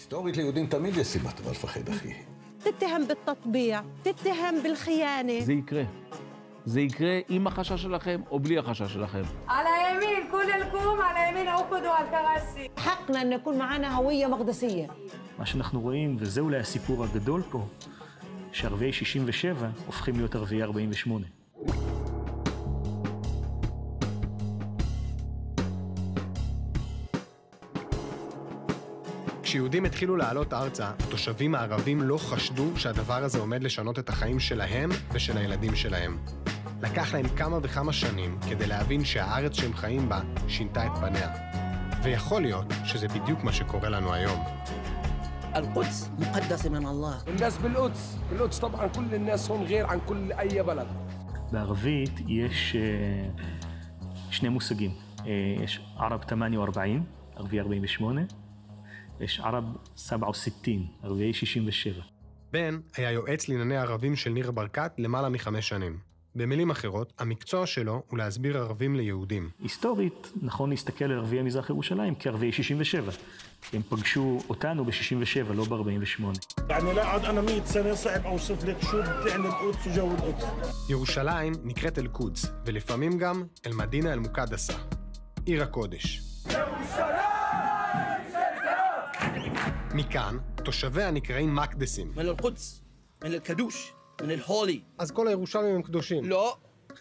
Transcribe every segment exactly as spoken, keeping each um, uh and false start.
היסטורית ליהודים תמיד יש סיבה טובה לפחד, אחי. תתהם بالتطبيع, תתהם بالخيانة. זה יקרה. זה יקרה עם החשש שלכם או בלי החשש שלכם. على يمين كلكم على يمين أخذوا على الكراسي. حقنا أن يكون معنا هوية مقدسية. מה שאנחנו רואים, וזה אולי הסיפור הגדול פה, שערביי שישים ושבע הופכים להיות ערביי ארבעים ושמונה. כשיהודים התחילו לעלות ארצה, התושבים הערבים לא חשדו שהדבר הזה עומד לשנות את החיים שלהם ושל הילדים שלהם. לקח להם כמה וכמה שנים כדי להבין שהארץ שהם חיים בה שינתה את פניה. ויכול להיות שזה בדיוק מה שקורה לנו היום. القدس مقدسة من الله. الناس بالقدس، بالقدس طبعا كل الناس هون غير عن كل أي بلد. בערבית יש שני מושגים. יש ערב תמאניה וארבעים, ערביי ארבעים ושמונה. יש ערב סבעה וסיטין, ערביי שישים ושבע. בן היה יועץ לענייני ערבים של ניר ברקת למעלה מחמש שנים. במילים אחרות, המקצוע שלו הוא להסביר ערבים ליהודים. היסטורית, נכון להסתכל על ערביי מזרח ירושלים כערביי שישים ושבע. הם פגשו אותנו ב-שישים ושבע, לא ב-ארבעים ושמונה. يعني لا عاد أنا مية سنة صعب أوصف لك شو بتعني القدس وجو القدس. ירושלים נקראת אל-קודס, ולפעמים גם אל-מדינה אל-מוקדסה, עיר הקודש. מכאן, תושביה נקראים מקדסים. من القدس, من الكدوش, من الهولي. אז כל הירושלים הם קדושים. לא.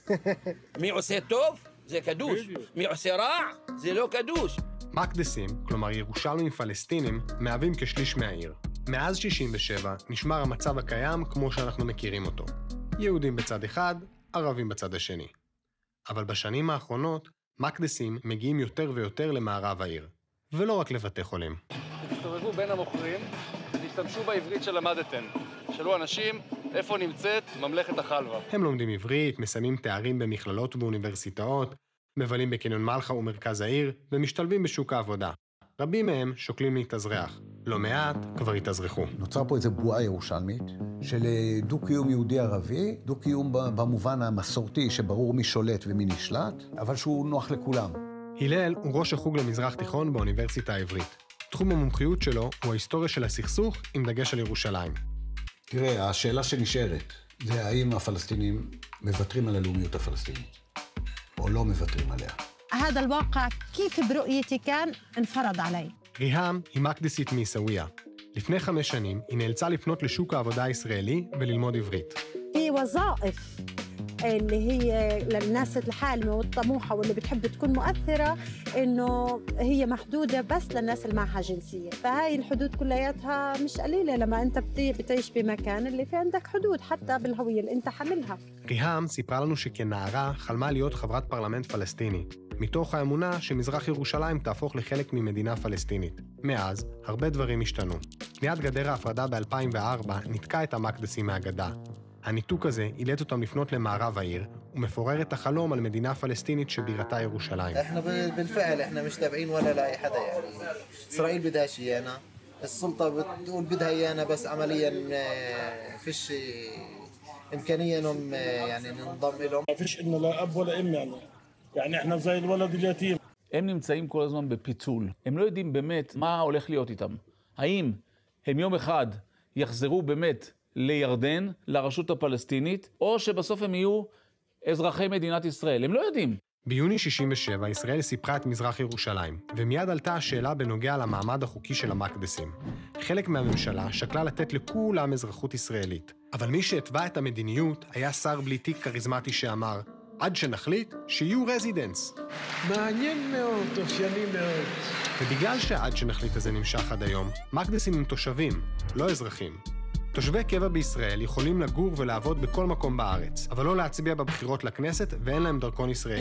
מי עושה טוב? זה קדוש. מי עושה רע? זה לא קדוש. מקדסים, כלומר ירושלמים פלסטינים, מהווים כשליש מהעיר. מאז שישים ושבע נשמר המצב הקיים כמו שאנחנו מכירים אותו. יהודים בצד אחד, ערבים בצד השני. אבל בשנים האחרונות, מקדסים מגיעים יותר ויותר למערב העיר. ולא רק לבתי חולים. תסתובבו בין המוכרים ותשתמשו בעברית שלמדתם. שאלו אנשים איפה נמצאת ממלכת החלבה. הם לומדים עברית, מסיימים תארים במכללות ובאוניברסיטאות, מבלים בקניון מלחה ומרכז העיר, ומשתלבים בשוק העבודה. רבים מהם שוקלים להתאזרח. לא מעט כבר התאזרחו. נוצר פה איזו בועה ירושלמית של דו-קיום יהודי-ערבי, דו-קיום במובן המסורתי שברור מי שולט ומי נשלט, אבל שהוא נוח לכולם. הלל הוא ראש החוג למזרח תיכון באוניברסיטה העברית. תחום המומחיות שלו הוא ההיסטוריה של הסכסוך עם דגש על ירושלים. תראה, השאלה שנשארת זה האם הפלסטינים מוותרים על הלאומיות הפלסטינית, או לא מוותרים עליה. هذا الواقع كيف برؤيتي كان انفرض علي. ריהאם היא מקדסית מעיסאוויה. לפני חמש שנים היא נאלצה לפנות לשוק העבודה הישראלי וללמוד עברית. في وظائف اللي هي للناس الحالمة والطموحة واللي بتحب تكون مؤثرة إنه هي محدودة بس للناس اللي معها جنسية. فهاي الحدود كلياتها مش قليلة لما أنت بتعيش بمكان اللي في عندك حدود حتى بالهوية اللي أنت حاملها. ריהאם סיפרה לנו שכנערה חלמה להיות חברת פרלמנט פלסטיני, מתוך האמונה שמזרח ירושלים תהפוך לחלק ממדינה פלסטינית. מאז, הרבה דברים השתנו. ליד גדר ההפרדה ב-אלפיים וארבע נתקע את המקדסים מהגדה. הניתוק הזה אילץ אותם לפנות למערב העיר, ומפורר את החלום על מדינה פלסטינית שבירתה ירושלים. احنا بالفعل احنا مش تابعين ولا لاي حدا يعني. اسرائيل بدها شيء انا. السلطة بتقول بدها ايانا بس عمليا فيش امكانية انهم يعني ننضم لهم. ما فيش إنه لا أب ولا أم يعني. يعني احنا زي الولد اليتيم. הם נמצאים כל הזמן בפיצול. הם לא יודעים באמת מה הולך להיות איתם. האם הם יום אחד יחזרו באמת לירדן, לרשות הפלסטינית, או שבסוף הם יהיו אזרחי מדינת ישראל. הם לא יודעים. ביוני שישים ושבע ישראל סיפרה את מזרח ירושלים, ומיד עלתה השאלה בנוגע למעמד החוקי של המקדסים. חלק מהממשלה שקלה לתת לכולם אזרחות ישראלית. אבל מי שהתווה את המדיניות היה שר בלי תיק כריזמטי שאמר, עד שנחליט שיהיו רזידנס. מעניין מאוד, אופייני מאוד. ובגלל שעד שנחליט הזה נמשך עד היום, מקדסים הם תושבים, לא אזרחים. תושבי קבע בישראל יכולים לגור ולעבוד בכל מקום בארץ, אבל לא להצביע בבחירות לכנסת ואין להם דרכון ישראלי.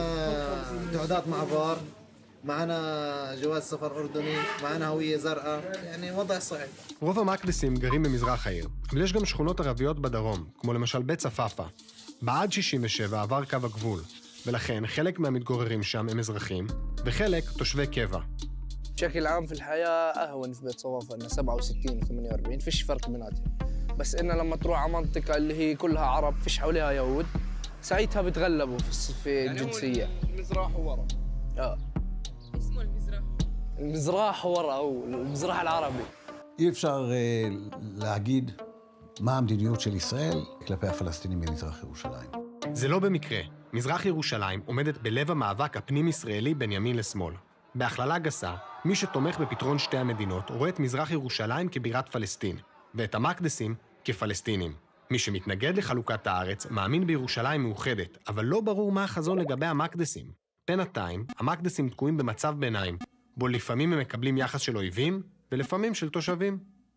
معنا تعداد معبر, معنا جواز سفر أردني, معنا هوية زرقاء, يعني وضع صعب. רוב המקדסים גרים במזרח העיר, אבל יש גם שכונות ערביות בדרום, כמו למשל בית צפאפא. בעד שישים ושבע עבר קו הגבול, ולכן חלק מהמתגוררים שם הם אזרחים, וחלק תושבי קבע. بشكل عام في الحياة أهون نسبة صوافة إنها سبعة وستين و ثمانية وأربعين فيش فرق بيناتهم بس إنها لما تروح على منطقة اللي هي كلها عرب فيش حواليها يهود ساعتها بتغلبوا في في الجنسية. يعني المزراح ورا. آه. اسمه المزراح. المزراح ورا هو المزراح العربي. אי אפשר uh, להגיד מה המדיניות של ישראל כלפי הפלסטינים במזרח ירושלים. זה לא במקרה. מזרח ירושלים עומדת בלב המאבק הפנים-ישראלי בין ימין לשמאל. בהכללה גסה, מי שתומך בפתרון שתי המדינות רואה את מזרח ירושלים כבירת פלסטין, ואת המקדסים כפלסטינים. מי שמתנגד לחלוקת הארץ מאמין בירושלים מאוחדת, אבל לא ברור מה החזון לגבי המקדסים. בינתיים, המקדסים תקועים במצב ביניים, בו לפעמים הם מקבלים יחס של אויבים, ולפעמים של תושבים.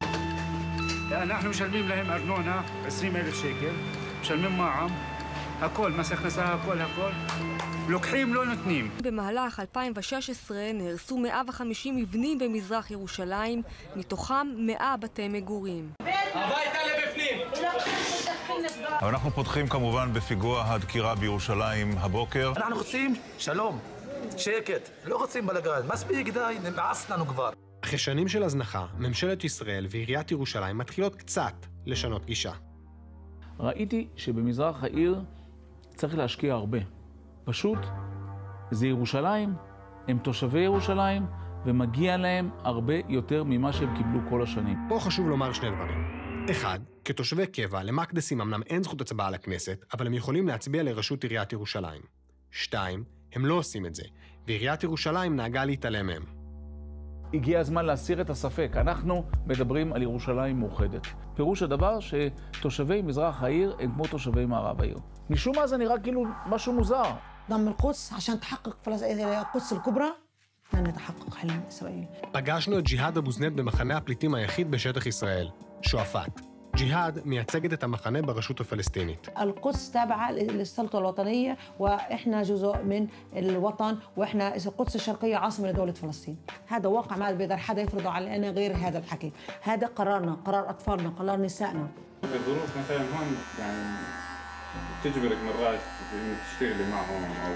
אנחנו משלמים להם ארנונה עשרים אלף שקל, משלמים מע"מ, הכל, מס הכנסה, הכל, הכל. לוקחים, לא נותנים. במהלך אלפיים ושש עשרה נהרסו מאה וחמישים מבנים במזרח ירושלים, מתוכם מאה בתי מגורים. הביתה לבפנים! אבל אנחנו פותחים כמובן בפיגוע הדקירה בירושלים הבוקר. אנחנו רוצים שלום, שקט, לא רוצים בלגן, מספיק די, נמאס לנו כבר. אחרי שנים של הזנחה, ממשלת ישראל ועיריית ירושלים מתחילות קצת לשנות גישה. ראיתי שבמזרח העיר צריך להשקיע הרבה. פשוט, זה ירושלים, הם תושבי ירושלים, ומגיע להם הרבה יותר ממה שהם קיבלו כל השנים. פה חשוב לומר שני דברים. אחד, כתושבי קבע, למקדסים אמנם אין זכות הצבעה לכנסת, אבל הם יכולים להצביע לראשות עיריית ירושלים. שתיים, הם לא עושים את זה, ועיריית ירושלים נהגה להתעלם מהם. הגיע הזמן להסיר את הספק. אנחנו מדברים על ירושלים מאוחדת. פירוש הדבר שתושבי מזרח העיר הם כמו תושבי מערב העיר. משום מה זה נראה כאילו משהו מוזר. ضم القدس عشان تحقق القدس الكبرى نتحقق حلم إسرائيل. פגשנו את ג'יהאד אבו זנד במחנה הפליטים היחיד בשטח ישראל, שועפאט. ג'יהאד מייצגת את המחנה ברשות הפלסטינית. القدس تابعة للسلطة الوطنية وإحنا جزء من الوطن وإحنا القدس الشرقية عاصمة لدولة فلسطين. هذا واقع ما بيقدر حدا يفرضه علينا غير هذا الحكي. هذا قرارنا، قرار أطفالنا، قرار نسائنا. الظروف مثلا هون يعني تجبرك مرات انك تشتغلي معهم او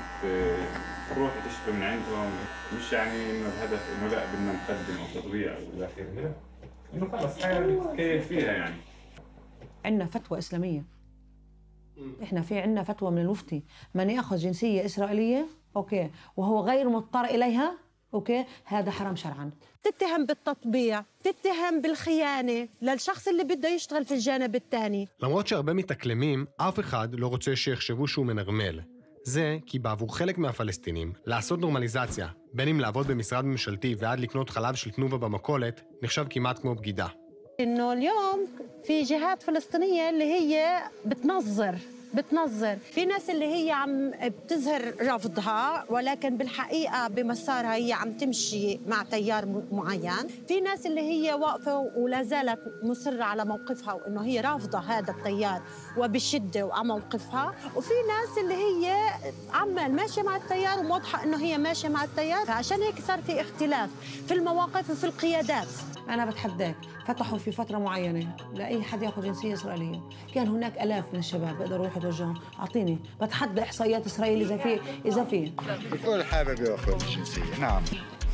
تروحي تشتري من عندهم، مش يعني انه الهدف انه لا بدنا نقدم او تطبيع او الى اخره، انه خلص حياه كيف فيها يعني. عندنا فتوى اسلاميه. احنا في عندنا فتوى من المفتي، من ياخذ جنسيه اسرائيليه اوكي وهو غير مضطر اليها اوكي هذا حرام شرعا. تتهم بالتطبيع، تتهم بالخيانة للشخص اللي بده يشتغل في الجانب الثاني. למרות שהרבה מתאקלמים, אף אחד לא רוצה שיחשבו שהוא מנרמל. זה כי בעבור חלק מהפלסטינים, לעשות נורמליזציה, בין אם לעבוד במשרד ממשלתי ועד לקנות חלב של תנובה במכולת, נחשב כמעט כמו בגידה. إنه اليوم في جهات فلسطينية اللي هي بتنظر بتنظر في ناس اللي هي عم بتظهر رفضها ولكن بالحقيقة بمسارها هي عم تمشي مع تيار معين. في ناس اللي هي واقفة ولا زالت مصرة على موقفها وإنه هي رافضة هذا التيار وبشدة وعلى موقفها، وفي ناس اللي هي عمال ماشية مع التيار وواضحة إنه هي ماشية مع التيار، عشان هيك صار في اختلاف في المواقف وفي القيادات. أنا بتحداك فتحوا في فترة معينة لأي حد يأخذ جنسية إسرائيلية، كان هناك آلاف من الشباب بيقدروا يروحوا يتوجهوا. أعطيني بتحدى إحصائيات إسرائيل إذا في إذا في. الكل حابب يأخذ الجنسية، نعم.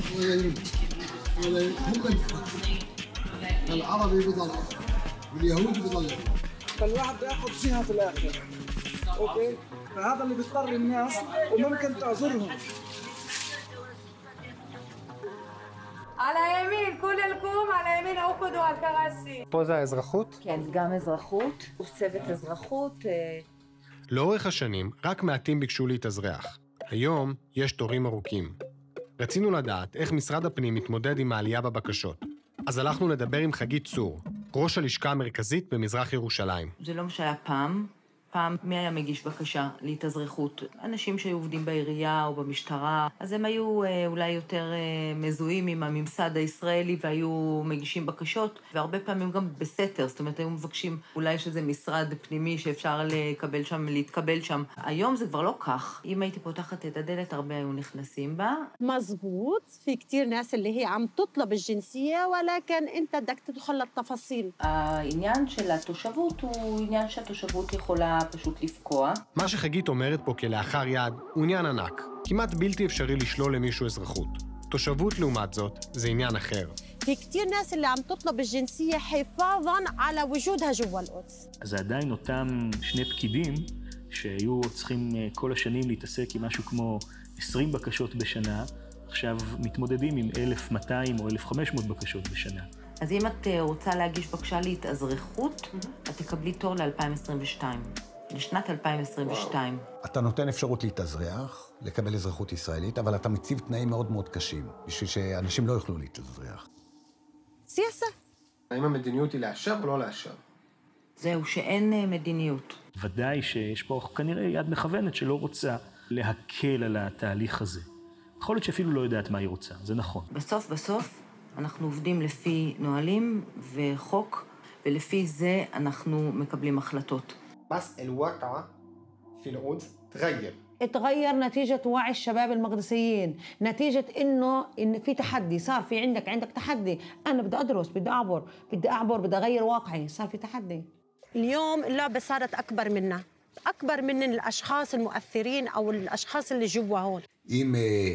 العربي بضل واليهودي بضل. فالواحد بياخذ جهة في الآخر. أوكي؟ فهذا اللي بيضطر الناس وممكن تعذرهم. على يمين كلكم على يمين أخذوا الكراسي. פה זה האזרחות? כן, גם אזרחות, וצוות אזרחות. לאורך השנים, רק מעטים ביקשו להתאזרח. היום יש תורים ארוכים. רצינו לדעת איך משרד הפנים מתמודד עם העלייה בבקשות. אז הלכנו לדבר עם חגית צור, ראש הלשכה המרכזית במזרח ירושלים. זה לא מה שהיה פעם. פעם מי היה מגיש בקשה להתאזרחות? אנשים שהיו עובדים בעירייה או במשטרה, אז הם היו אה, אולי יותר אה, מזוהים עם הממסד הישראלי והיו מגישים בקשות, והרבה פעמים גם בסתר, זאת אומרת, היו מבקשים אולי שזה משרד פנימי שאפשר לקבל שם, להתקבל שם. היום זה כבר לא כך. אם הייתי פותחת את הדלת, הרבה היו נכנסים בה. مزبوط، في كتير ناس اللي هي عم تطلب الجنسية ولكن انت بدك تدخل للتفاصيل. העניין של התושבות הוא עניין שהתושבות יכולה פשוט לפקוע. מה שחגית אומרת פה כלאחר יד הוא עניין ענק. כמעט בלתי אפשרי לשלול למישהו אזרחות. תושבות לעומת זאת זה עניין אחר. في كتير ناس اللي عم تطلب الجنسية حفاظاً على وجودها جوا القدس. אז עדיין אותם שני פקידים שהיו צריכים כל השנים להתעסק עם משהו כמו עשרים בקשות בשנה, עכשיו מתמודדים עם אלף ומאתיים או אלף וחמש מאות בקשות בשנה. אז אם את רוצה להגיש בקשה להתאזרחות, את תקבלי תור ל-אלפיים עשרים ושתיים, לשנת אלפיים עשרים ושתיים. אתה נותן אפשרות להתאזרח, לקבל אזרחות ישראלית, אבל אתה מציב תנאים מאוד מאוד קשים, בשביל שאנשים לא יוכלו להתאזרח. סיאסה. האם המדיניות היא לאשר או לא לאשר? זהו, שאין מדיניות. ודאי שיש פה כנראה יד מכוונת שלא רוצה להקל על התהליך הזה. יכול להיות שאפילו לא יודעת מה היא רוצה, זה נכון. בסוף, בסוף, אנחנו עובדים לפי נהלים וחוק, ולפי זה אנחנו מקבלים החלטות. بس الواقع في القدس تغير. اتغير نتيجة وعي الشباب المقدسيين، نتيجة إنه إن في تحدي، صار في عندك عندك تحدي، أنا بدي أدرس، بدي أعبر، بدي أعبر، بدي أغير واقعي، صار في تحدي. اليوم اللعبة صارت أكبر منا، أكبر من الأشخاص المؤثرين أو الأشخاص اللي جوا هون. אם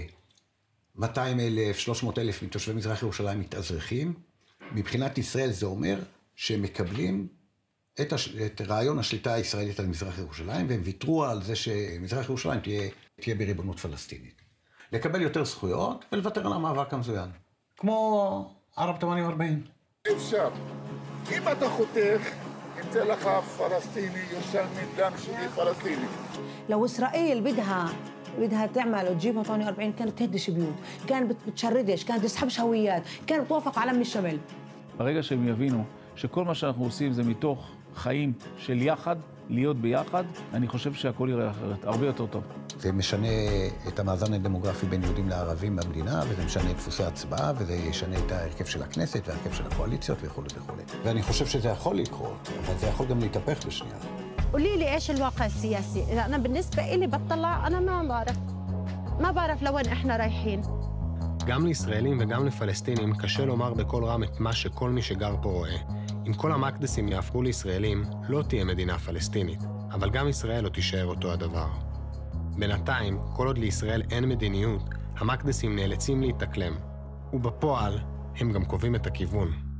מאתיים אלף, שלוש מאות אלף מתושבי מזרח ירושלים מתאזרחים, מבחינת ישראל זה אומר שהם מקבלים את, הש... את רעיון השליטה הישראלית על מזרח ירושלים, והם ויתרו על זה שמזרח ירושלים תהיה, תהיה בריבונות פלסטינית. לקבל יותר זכויות ולוותר על המאבק המזוין. כמו ערב תמניה וארבעים. אפשר. אם אתה חותך, יצא לך פלסטיני, ירושלמי, דם שלי פלסטיני. لو إسرائيل بدها بدها تعمل وتجيب ثمانية وأربعين كانت تهدش بيوت، كانت بتشردش، كانت تسحبش هويات، كانت بتوافق على من الشمال. ברגע שהם יבינו שכל מה שאנחנו עושים זה מתוך חיים של יחד, להיות ביחד, אני חושב שהכל יראה אחרת, הרבה יותר טוב. זה משנה את המאזן הדמוגרפי בין יהודים לערבים במדינה, וזה משנה את דפוסי ההצבעה, וזה ישנה את ההרכב של הכנסת וההרכב של הקואליציות וכו' וכו'. ואני חושב שזה יכול לקרות, אבל זה יכול גם להתהפך בשנייה. قولي لي ايش الواقع السياسي؟ انا بالنسبه لي بطلع انا ما بعرف. ما بعرف لوين احنا رايحين. גם לישראלים וגם לפלסטינים קשה לומר בקול רם את מה שכל מי שגר פה רואה. אם כל המקדסים יהפכו לישראלים, לא תהיה מדינה פלסטינית, אבל גם ישראל לא תישאר אותו הדבר. בינתיים, כל עוד לישראל אין מדיניות, המקדסים נאלצים להתאקלם, ובפועל הם גם קובעים את הכיוון.